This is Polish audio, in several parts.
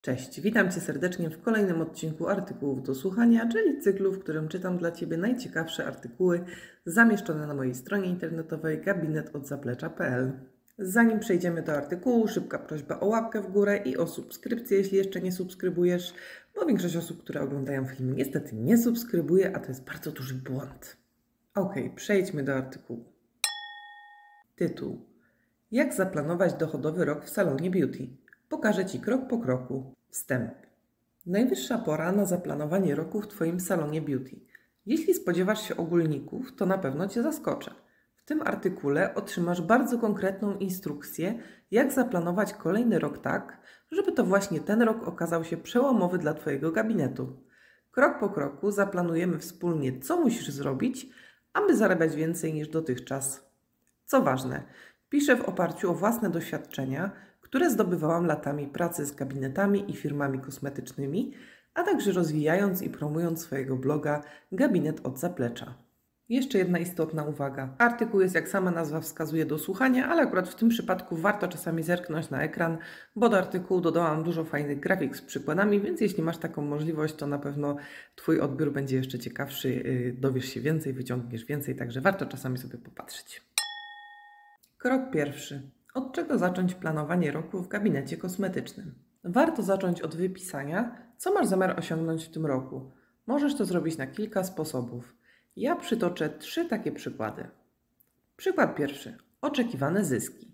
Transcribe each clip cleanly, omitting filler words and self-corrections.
Cześć, witam Cię serdecznie w kolejnym odcinku artykułów do słuchania, czyli cyklu, w którym czytam dla Ciebie najciekawsze artykuły zamieszczone na mojej stronie internetowej gabinetodzaplecza.pl. Zanim przejdziemy do artykułu, szybka prośba o łapkę w górę i o subskrypcję, jeśli jeszcze nie subskrybujesz, bo większość osób, które oglądają film, niestety nie subskrybuje, a to jest bardzo duży błąd. Ok, przejdźmy do artykułu. Tytuł: Jak zaplanować dochodowy rok w salonie beauty? Pokażę Ci krok po kroku. Wstęp. Najwyższa pora na zaplanowanie roku w Twoim salonie beauty. Jeśli spodziewasz się ogólników, to na pewno Cię zaskoczę. W tym artykule otrzymasz bardzo konkretną instrukcję, jak zaplanować kolejny rok tak, żeby to właśnie ten rok okazał się przełomowy dla Twojego gabinetu. Krok po kroku zaplanujemy wspólnie, co musisz zrobić, aby zarabiać więcej niż dotychczas. Co ważne, piszę w oparciu o własne doświadczenia, które zdobywałam latami pracy z gabinetami i firmami kosmetycznymi, a także rozwijając i promując swojego bloga Gabinet od Zaplecza. Jeszcze jedna istotna uwaga. Artykuł jest, jak sama nazwa wskazuje, do słuchania, ale akurat w tym przypadku warto czasami zerknąć na ekran, bo do artykułu dodałam dużo fajnych grafik z przykładami, więc jeśli masz taką możliwość, to na pewno Twój odbiór będzie jeszcze ciekawszy, dowiesz się więcej, wyciągniesz więcej, także warto czasami sobie popatrzeć. Krok pierwszy. Od czego zacząć planowanie roku w gabinecie kosmetycznym? Warto zacząć od wypisania, co masz zamiar osiągnąć w tym roku. Możesz to zrobić na kilka sposobów. Ja przytoczę 3 takie przykłady. Przykład pierwszy. Oczekiwane zyski.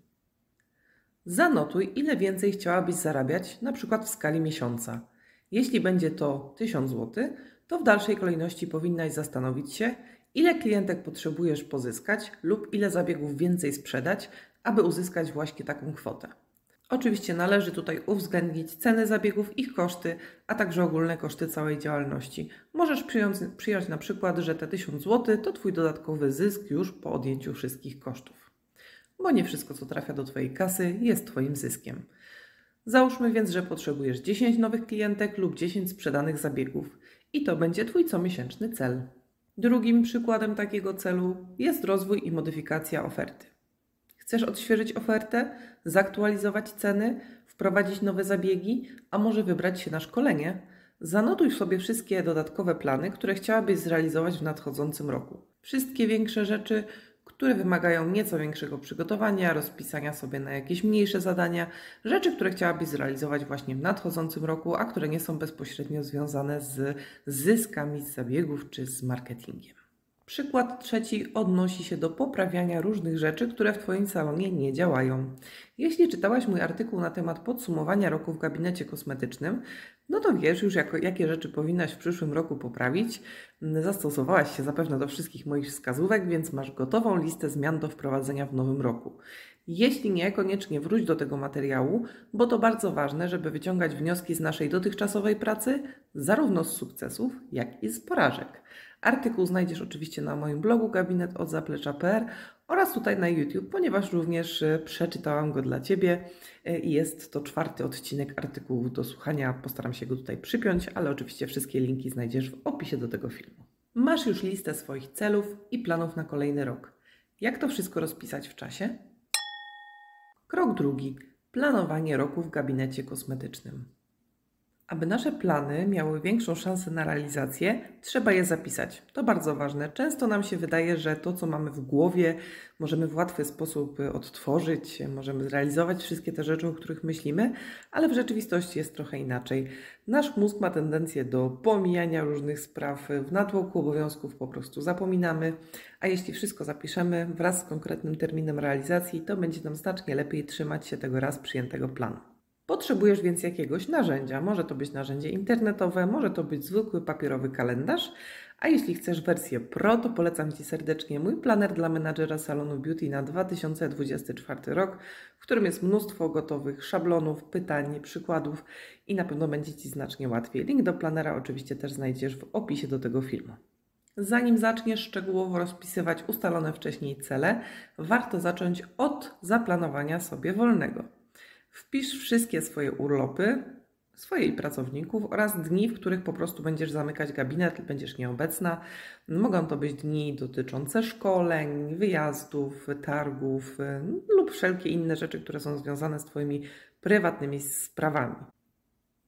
Zanotuj, ile więcej chciałabyś zarabiać, na przykład w skali miesiąca. Jeśli będzie to 1000 zł, to w dalszej kolejności powinnaś zastanowić się, ile klientek potrzebujesz pozyskać lub ile zabiegów więcej sprzedać, aby uzyskać właśnie taką kwotę. Oczywiście należy tutaj uwzględnić ceny zabiegów, ich koszty, a także ogólne koszty całej działalności. Możesz przyjąć na przykład, że te 1000 zł to Twój dodatkowy zysk już po odjęciu wszystkich kosztów. Bo nie wszystko, co trafia do Twojej kasy, jest Twoim zyskiem. Załóżmy więc, że potrzebujesz 10 nowych klientek lub 10 sprzedanych zabiegów i to będzie Twój comiesięczny cel. Drugim przykładem takiego celu jest rozwój i modyfikacja oferty. Chcesz odświeżyć ofertę, zaktualizować ceny, wprowadzić nowe zabiegi, a może wybrać się na szkolenie? Zanotuj sobie wszystkie dodatkowe plany, które chciałabyś zrealizować w nadchodzącym roku. Wszystkie większe rzeczy, które wymagają nieco większego przygotowania, rozpisania sobie na jakieś mniejsze zadania, rzeczy, które chciałabyś zrealizować właśnie w nadchodzącym roku, a które nie są bezpośrednio związane z zyskami z zabiegów czy z marketingiem. Przykład trzeci odnosi się do poprawiania różnych rzeczy, które w Twoim salonie nie działają. Jeśli czytałaś mój artykuł na temat podsumowania roku w gabinecie kosmetycznym, no to wiesz już, jakie rzeczy powinnaś w przyszłym roku poprawić. Zastosowałaś się zapewne do wszystkich moich wskazówek, więc masz gotową listę zmian do wprowadzenia w nowym roku. Jeśli nie, koniecznie wróć do tego materiału, bo to bardzo ważne, żeby wyciągać wnioski z naszej dotychczasowej pracy, zarówno z sukcesów, jak i z porażek. Artykuł znajdziesz oczywiście na moim blogu gabinetodzaplecza.pl oraz tutaj na YouTube, ponieważ również przeczytałam go dla Ciebie i jest to 4. odcinek artykułu do słuchania. Postaram się go tutaj przypiąć, ale oczywiście wszystkie linki znajdziesz w opisie do tego filmu. Masz już listę swoich celów i planów na kolejny rok. Jak to wszystko rozpisać w czasie? Krok drugi. Planowanie roku w gabinecie kosmetycznym. Aby nasze plany miały większą szansę na realizację, trzeba je zapisać. To bardzo ważne. Często nam się wydaje, że to, co mamy w głowie, możemy w łatwy sposób odtworzyć, możemy zrealizować wszystkie te rzeczy, o których myślimy, ale w rzeczywistości jest trochę inaczej. Nasz mózg ma tendencję do pomijania różnych spraw, w natłoku obowiązków po prostu zapominamy, a jeśli wszystko zapiszemy wraz z konkretnym terminem realizacji, to będzie nam znacznie lepiej trzymać się tego raz przyjętego planu. Potrzebujesz więc jakiegoś narzędzia. Może to być narzędzie internetowe, może to być zwykły papierowy kalendarz, a jeśli chcesz wersję Pro, to polecam Ci serdecznie mój planer dla menadżera salonu beauty na 2024 rok, w którym jest mnóstwo gotowych szablonów, pytań, przykładów i na pewno będzie Ci znacznie łatwiej. Link do planera oczywiście też znajdziesz w opisie do tego filmu. Zanim zaczniesz szczegółowo rozpisywać ustalone wcześniej cele, warto zacząć od zaplanowania sobie wolnego. Wpisz wszystkie swoje urlopy, swoich pracowników oraz dni, w których po prostu będziesz zamykać gabinet, będziesz nieobecna. Mogą to być dni dotyczące szkoleń, wyjazdów, targów lub wszelkie inne rzeczy, które są związane z Twoimi prywatnymi sprawami.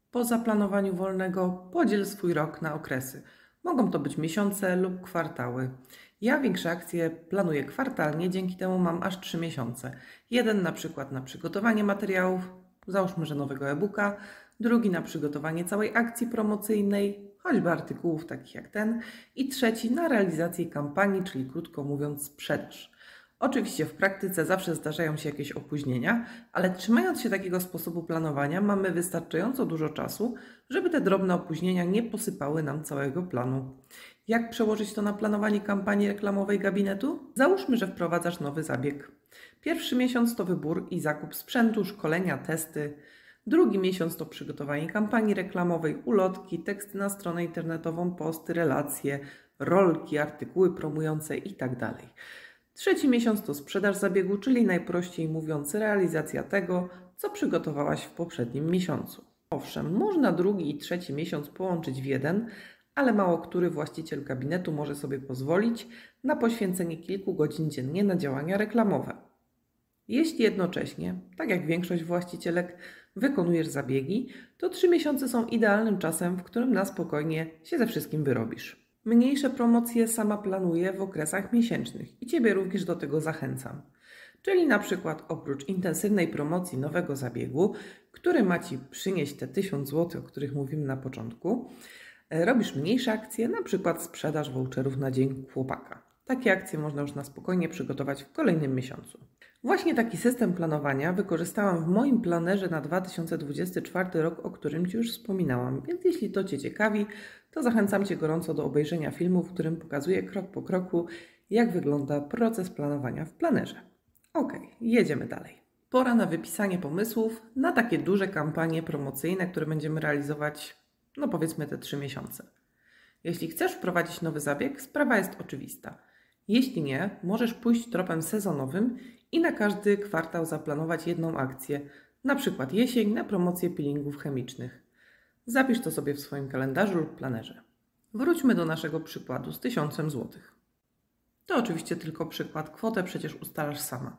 Po zaplanowaniu wolnego podziel swój rok na okresy. Mogą to być miesiące lub kwartały. Ja większe akcje planuję kwartalnie, dzięki temu mam aż 3 miesiące. Jeden na przykład na przygotowanie materiałów, załóżmy, że nowego e-booka, drugi na przygotowanie całej akcji promocyjnej, choćby artykułów takich jak ten, i trzeci na realizację kampanii, czyli krótko mówiąc sprzedaż. Oczywiście w praktyce zawsze zdarzają się jakieś opóźnienia, ale trzymając się takiego sposobu planowania mamy wystarczająco dużo czasu, żeby te drobne opóźnienia nie posypały nam całego planu. Jak przełożyć to na planowanie kampanii reklamowej gabinetu? Załóżmy, że wprowadzasz nowy zabieg. Pierwszy miesiąc to wybór i zakup sprzętu, szkolenia, testy. Drugi miesiąc to przygotowanie kampanii reklamowej, ulotki, teksty na stronę internetową, posty, relacje, rolki, artykuły promujące itd. Trzeci miesiąc to sprzedaż zabiegu, czyli najprościej mówiąc realizacja tego, co przygotowałaś w poprzednim miesiącu. Owszem, można drugi i trzeci miesiąc połączyć w jeden, ale mało który właściciel gabinetu może sobie pozwolić na poświęcenie kilku godzin dziennie na działania reklamowe. Jeśli jednocześnie, tak jak większość właścicielek, wykonujesz zabiegi, to 3 miesiące są idealnym czasem, w którym na spokojnie się ze wszystkim wyrobisz. Mniejsze promocje sama planuję w okresach miesięcznych i Ciebie również do tego zachęcam. Czyli na przykład oprócz intensywnej promocji nowego zabiegu, który ma Ci przynieść te 1000 zł, o których mówimy na początku, robisz mniejsze akcje, na przykład sprzedaż voucherów na Dzień Chłopaka. Takie akcje można już na spokojnie przygotować w kolejnym miesiącu. Właśnie taki system planowania wykorzystałam w moim planerze na 2024 rok, o którym Ci już wspominałam, więc jeśli to Cię ciekawi, to zachęcam Cię gorąco do obejrzenia filmu, w którym pokazuję krok po kroku, jak wygląda proces planowania w planerze. Ok, jedziemy dalej. Pora na wypisanie pomysłów na takie duże kampanie promocyjne, które będziemy realizować, no powiedzmy te 3 miesiące. Jeśli chcesz wprowadzić nowy zabieg, sprawa jest oczywista. Jeśli nie, możesz pójść tropem sezonowym i na każdy kwartał zaplanować jedną akcję, na przykład jesień na promocję peelingów chemicznych. Zapisz to sobie w swoim kalendarzu lub planerze. Wróćmy do naszego przykładu z 1000 zł. To oczywiście tylko przykład, kwotę przecież ustalasz sama.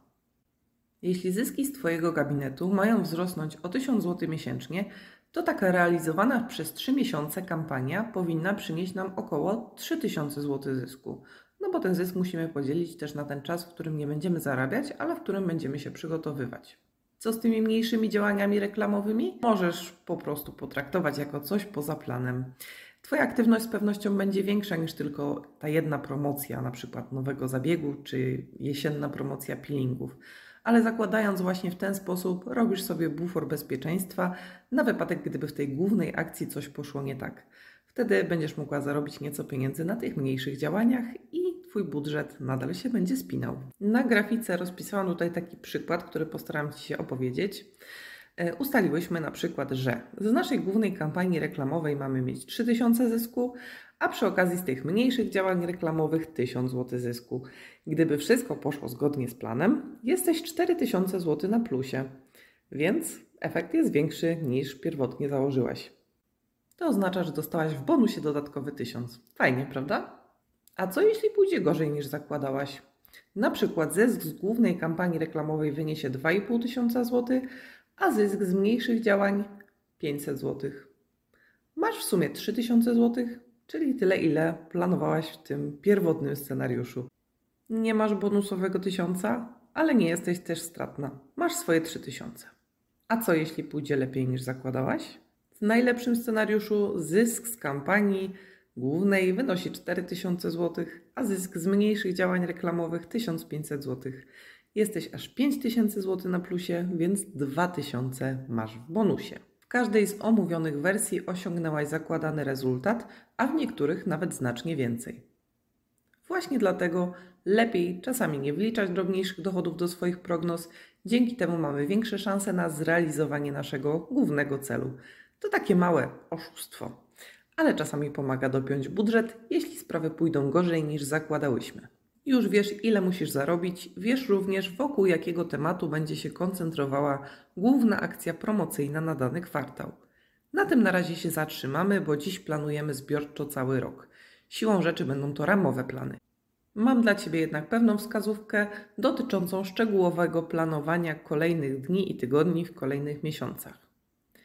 Jeśli zyski z Twojego gabinetu mają wzrosnąć o 1000 zł miesięcznie, to taka realizowana przez 3 miesiące kampania powinna przynieść nam około 3000 zł zysku. No bo ten zysk musimy podzielić też na ten czas, w którym nie będziemy zarabiać, ale w którym będziemy się przygotowywać. Co z tymi mniejszymi działaniami reklamowymi? Możesz po prostu potraktować jako coś poza planem. Twoja aktywność z pewnością będzie większa niż tylko ta jedna promocja, na przykład nowego zabiegu czy jesienna promocja peelingów. Ale zakładając właśnie w ten sposób, robisz sobie bufor bezpieczeństwa na wypadek, gdyby w tej głównej akcji coś poszło nie tak. Wtedy będziesz mogła zarobić nieco pieniędzy na tych mniejszych działaniach i Twój budżet nadal się będzie spinał. Na grafice rozpisałam tutaj taki przykład, który postaram Ci się opowiedzieć. Ustaliłyśmy na przykład, że z naszej głównej kampanii reklamowej mamy mieć 3000 zysku, a przy okazji z tych mniejszych działań reklamowych 1000 zł zysku. Gdyby wszystko poszło zgodnie z planem, jesteś 4000 zł na plusie, więc efekt jest większy niż pierwotnie założyłaś. To oznacza, że dostałaś w bonusie dodatkowy 1000. Fajnie, prawda? A co jeśli pójdzie gorzej niż zakładałaś? Na przykład zysk z głównej kampanii reklamowej wyniesie 2500 zł, a zysk z mniejszych działań 500 zł. Masz w sumie 3000 zł, czyli tyle, ile planowałaś w tym pierwotnym scenariuszu. Nie masz bonusowego 1000, ale nie jesteś też stratna. Masz swoje 3000. A co jeśli pójdzie lepiej niż zakładałaś? W najlepszym scenariuszu zysk z kampanii głównej wynosi 4000 zł, a zysk z mniejszych działań reklamowych 1500 zł. Jesteś aż 5000 zł na plusie, więc 2000 masz w bonusie. W każdej z omówionych wersji osiągnęłaś zakładany rezultat, a w niektórych nawet znacznie więcej. Właśnie dlatego lepiej czasami nie wliczać drobniejszych dochodów do swoich prognoz, dzięki temu mamy większe szanse na zrealizowanie naszego głównego celu. To takie małe oszustwo, ale czasami pomaga dopiąć budżet, jeśli sprawy pójdą gorzej niż zakładałyśmy. Już wiesz, ile musisz zarobić, wiesz również, wokół jakiego tematu będzie się koncentrowała główna akcja promocyjna na dany kwartał. Na tym na razie się zatrzymamy, bo dziś planujemy zbiorczo cały rok. Siłą rzeczy będą to ramowe plany. Mam dla Ciebie jednak pewną wskazówkę dotyczącą szczegółowego planowania kolejnych dni i tygodni w kolejnych miesiącach.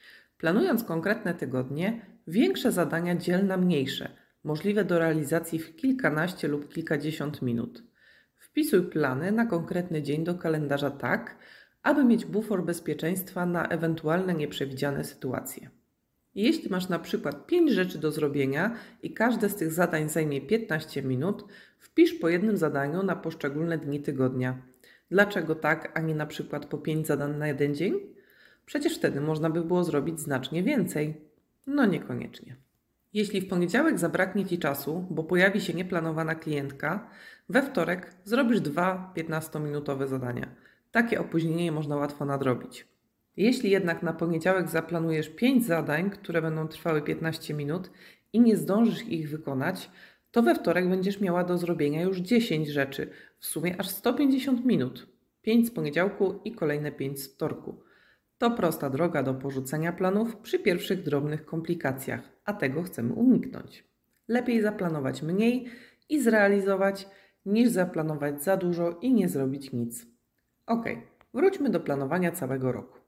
Planując konkretne tygodnie, większe zadania dziel na mniejsze, możliwe do realizacji w kilkanaście lub kilkadziesiąt minut. Wpisuj plany na konkretny dzień do kalendarza tak, aby mieć bufor bezpieczeństwa na ewentualne nieprzewidziane sytuacje. Jeśli masz na przykład 5 rzeczy do zrobienia i każde z tych zadań zajmie 15 minut, wpisz po jednym zadaniu na poszczególne dni tygodnia. Dlaczego tak, a nie na przykład po 5 zadań na jeden dzień? Przecież wtedy można by było zrobić znacznie więcej. No niekoniecznie. Jeśli w poniedziałek zabraknie Ci czasu, bo pojawi się nieplanowana klientka, we wtorek zrobisz 2 15-minutowe zadania. Takie opóźnienie można łatwo nadrobić. Jeśli jednak na poniedziałek zaplanujesz 5 zadań, które będą trwały 15 minut i nie zdążysz ich wykonać, to we wtorek będziesz miała do zrobienia już 10 rzeczy, w sumie aż 150 minut. 5 z poniedziałku i kolejne 5 z wtorku. To prosta droga do porzucenia planów przy pierwszych drobnych komplikacjach, a tego chcemy uniknąć. Lepiej zaplanować mniej i zrealizować, niż zaplanować za dużo i nie zrobić nic. Ok, wróćmy do planowania całego roku.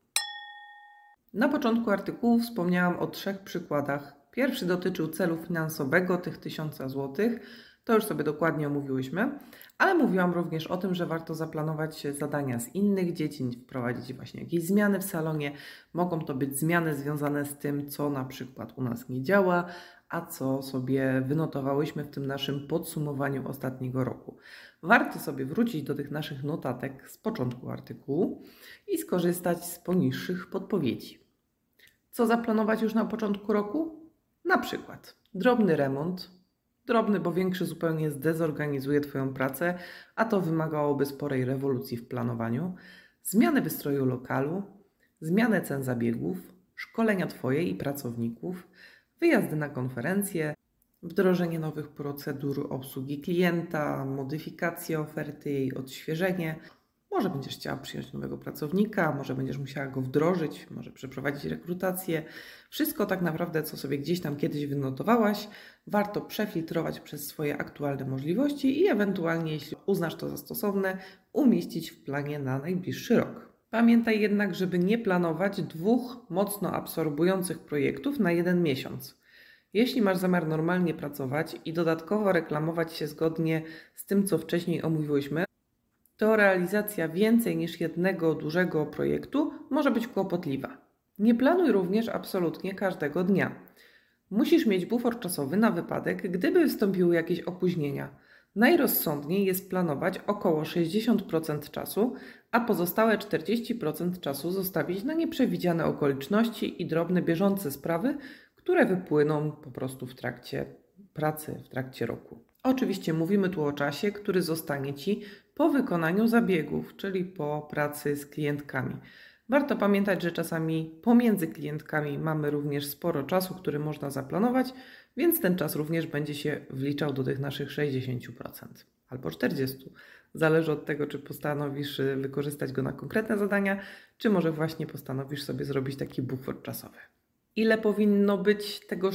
Na początku artykułu wspomniałam o 3 przykładach. Pierwszy dotyczył celu finansowego, tych 1000 zł. To już sobie dokładnie omówiłyśmy, ale mówiłam również o tym, że warto zaplanować zadania z innych dziedzin, wprowadzić właśnie jakieś zmiany w salonie. Mogą to być zmiany związane z tym, co na przykład u nas nie działa, a co sobie wynotowałyśmy w tym naszym podsumowaniu ostatniego roku. Warto sobie wrócić do tych naszych notatek z początku artykułu i skorzystać z poniższych podpowiedzi. Co zaplanować już na początku roku? Na przykład drobny remont. Drobny, bo większy zupełnie zdezorganizuje Twoją pracę, a to wymagałoby sporej rewolucji w planowaniu. Zmianę wystroju lokalu, zmianę cen zabiegów, szkolenia Twoje i pracowników, wyjazdy na konferencje, wdrożenie nowych procedur obsługi klienta, modyfikację oferty, jej odświeżenie. Może będziesz chciała przyjąć nowego pracownika, może będziesz musiała go wdrożyć, może przeprowadzić rekrutację. Wszystko tak naprawdę, co sobie gdzieś tam kiedyś wynotowałaś, warto przefiltrować przez swoje aktualne możliwości i ewentualnie, jeśli uznasz to za stosowne, umieścić w planie na najbliższy rok. Pamiętaj jednak, żeby nie planować 2 mocno absorbujących projektów na jeden miesiąc. Jeśli masz zamiar normalnie pracować i dodatkowo reklamować się zgodnie z tym, co wcześniej omówiłyśmy, to realizacja więcej niż jednego dużego projektu może być kłopotliwa. Nie planuj również absolutnie każdego dnia. Musisz mieć bufor czasowy na wypadek, gdyby wystąpiły jakieś opóźnienia. Najrozsądniej jest planować około 60% czasu, a pozostałe 40% czasu zostawić na nieprzewidziane okoliczności i drobne bieżące sprawy, które wypłyną po prostu w trakcie pracy, w trakcie roku. Oczywiście mówimy tu o czasie, który zostanie Ci po wykonaniu zabiegów, czyli po pracy z klientkami. Warto pamiętać, że czasami pomiędzy klientkami mamy również sporo czasu, który można zaplanować, więc ten czas również będzie się wliczał do tych naszych 60% albo 40%. Zależy od tego, czy postanowisz wykorzystać go na konkretne zadania, czy może właśnie postanowisz sobie zrobić taki bufor czasowy. Ile powinno być tego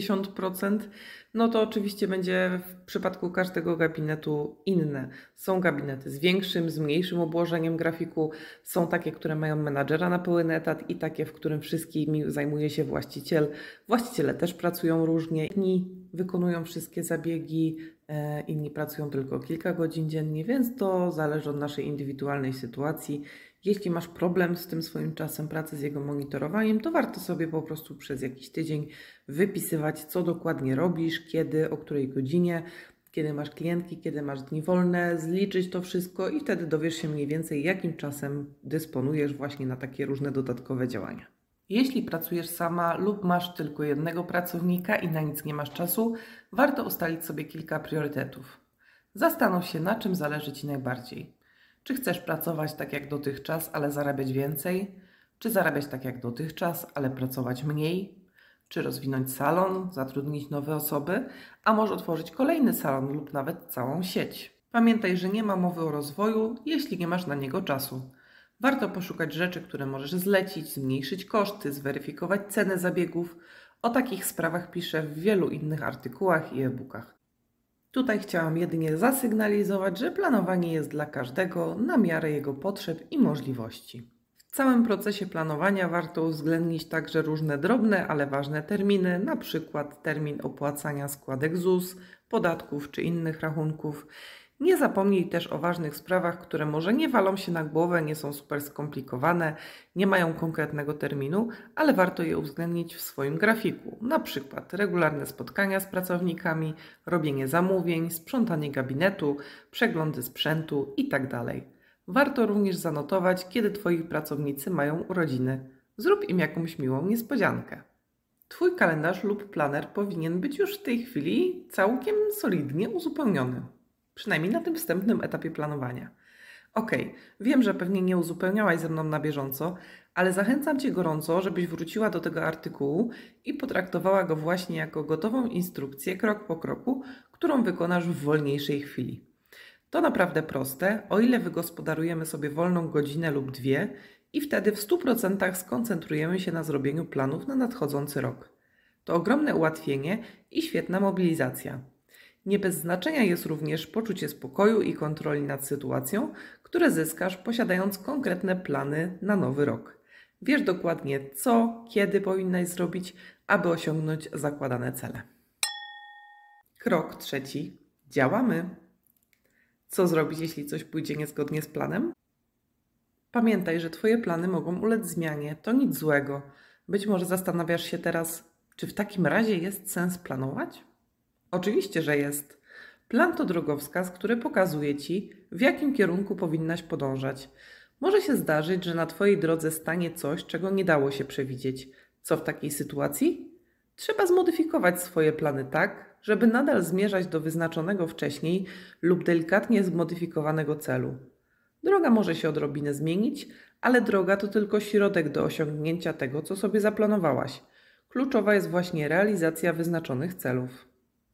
60%? No to oczywiście będzie w przypadku każdego gabinetu inne. Są gabinety z większym, z mniejszym obłożeniem grafiku, są takie, które mają menadżera na pełen etat i takie, w którym wszystkimi zajmuje się właściciel. Właściciele też pracują różnie. Inni wykonują wszystkie zabiegi, inni pracują tylko kilka godzin dziennie, więc to zależy od naszej indywidualnej sytuacji. Jeśli masz problem z tym swoim czasem pracy, z jego monitorowaniem, to warto sobie po prostu przez jakiś tydzień wypisywać, co dokładnie robisz, kiedy, o której godzinie, kiedy masz klientki, kiedy masz dni wolne, zliczyć to wszystko i wtedy dowiesz się mniej więcej, jakim czasem dysponujesz właśnie na takie różne dodatkowe działania. Jeśli pracujesz sama lub masz tylko jednego pracownika i na nic nie masz czasu, warto ustalić sobie kilka priorytetów. Zastanów się, na czym zależy Ci najbardziej. Czy chcesz pracować tak jak dotychczas, ale zarabiać więcej? Czy zarabiać tak jak dotychczas, ale pracować mniej? Czy rozwinąć salon, zatrudnić nowe osoby, a może otworzyć kolejny salon lub nawet całą sieć? Pamiętaj, że nie ma mowy o rozwoju, jeśli nie masz na niego czasu. Warto poszukać rzeczy, które możesz zlecić, zmniejszyć koszty, zweryfikować ceny zabiegów. O takich sprawach piszę w wielu innych artykułach i e-bookach. Tutaj chciałam jedynie zasygnalizować, że planowanie jest dla każdego na miarę jego potrzeb i możliwości. całym procesie planowania warto uwzględnić także różne drobne, ale ważne terminy, np. termin opłacania składek ZUS, podatków czy innych rachunków. Nie zapomnij też o ważnych sprawach, które może nie walą się na głowę, nie są super skomplikowane, nie mają konkretnego terminu, ale warto je uwzględnić w swoim grafiku. Na przykład regularne spotkania z pracownikami, robienie zamówień, sprzątanie gabinetu, przeglądy sprzętu itd. Warto również zanotować, kiedy Twoi pracownicy mają urodziny. Zrób im jakąś miłą niespodziankę. Twój kalendarz lub planer powinien być już w tej chwili całkiem solidnie uzupełniony. Przynajmniej na tym wstępnym etapie planowania. Wiem, że pewnie nie uzupełniałaś ze mną na bieżąco, ale zachęcam Cię gorąco, żebyś wróciła do tego artykułu i potraktowała go właśnie jako gotową instrukcję krok po kroku, którą wykonasz w wolniejszej chwili. To naprawdę proste, o ile wygospodarujemy sobie wolną godzinę lub dwie i wtedy w 100% skoncentrujemy się na zrobieniu planów na nadchodzący rok. To ogromne ułatwienie i świetna mobilizacja. Nie bez znaczenia jest również poczucie spokoju i kontroli nad sytuacją, które zyskasz posiadając konkretne plany na nowy rok. Wiesz dokładnie co, kiedy powinnaś zrobić, aby osiągnąć zakładane cele. Krok trzeci. Działamy. Co zrobić, jeśli coś pójdzie niezgodnie z planem? Pamiętaj, że Twoje plany mogą ulec zmianie. To nic złego. Być może zastanawiasz się teraz, czy w takim razie jest sens planować? Oczywiście, że jest. Plan to drogowskaz, który pokazuje Ci, w jakim kierunku powinnaś podążać. Może się zdarzyć, że na Twojej drodze stanie coś, czego nie dało się przewidzieć. Co w takiej sytuacji? Trzeba zmodyfikować swoje plany tak, żeby nadal zmierzać do wyznaczonego wcześniej lub delikatnie zmodyfikowanego celu. Droga może się odrobinę zmienić, ale droga to tylko środek do osiągnięcia tego, co sobie zaplanowałaś. Kluczowa jest właśnie realizacja wyznaczonych celów.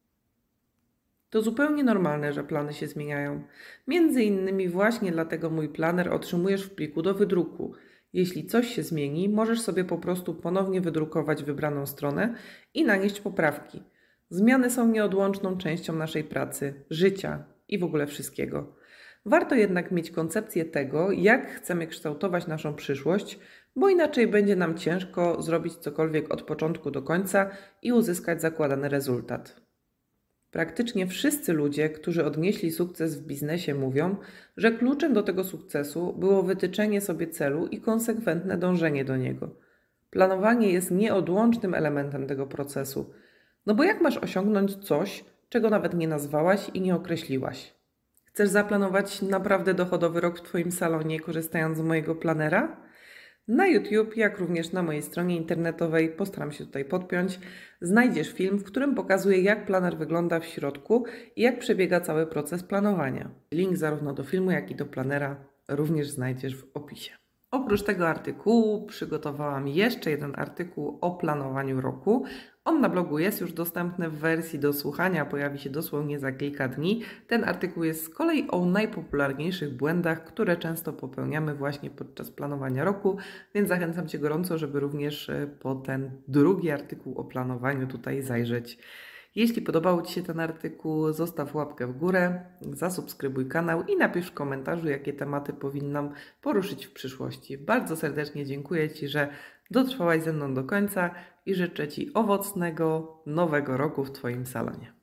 To zupełnie normalne, że plany się zmieniają. Między innymi właśnie dlatego mój planer otrzymujesz w pliku do wydruku. Jeśli coś się zmieni, możesz sobie po prostu ponownie wydrukować wybraną stronę i nanieść poprawki. Zmiany są nieodłączną częścią naszej pracy, życia i w ogóle wszystkiego. Warto jednak mieć koncepcję tego, jak chcemy kształtować naszą przyszłość, bo inaczej będzie nam ciężko zrobić cokolwiek od początku do końca i uzyskać zakładany rezultat. Praktycznie wszyscy ludzie, którzy odnieśli sukces w biznesie, mówią, że kluczem do tego sukcesu było wytyczenie sobie celu i konsekwentne dążenie do niego. Planowanie jest nieodłącznym elementem tego procesu. No bo jak masz osiągnąć coś, czego nawet nie nazwałaś i nie określiłaś? Chcesz zaplanować naprawdę dochodowy rok w Twoim salonie, korzystając z mojego planera? Na YouTube, jak również na mojej stronie internetowej, postaram się tutaj podpiąć, znajdziesz film, w którym pokazuję, jak planer wygląda w środku i jak przebiega cały proces planowania. Link zarówno do filmu, jak i do planera również znajdziesz w opisie. Oprócz tego artykułu przygotowałam jeszcze jeden artykuł o planowaniu roku. On na blogu jest już dostępny w wersji do słuchania, pojawi się dosłownie za kilka dni. Ten artykuł jest z kolei o najpopularniejszych błędach, które często popełniamy właśnie podczas planowania roku, więc zachęcam Cię gorąco, żeby również po ten drugi artykuł o planowaniu tutaj zajrzeć. Jeśli podobał Ci się ten artykuł, zostaw łapkę w górę, zasubskrybuj kanał i napisz w komentarzu, jakie tematy powinnam poruszyć w przyszłości. Bardzo serdecznie dziękuję Ci, że dotrwałaś ze mną do końca i życzę Ci owocnego, nowego roku w Twoim salonie.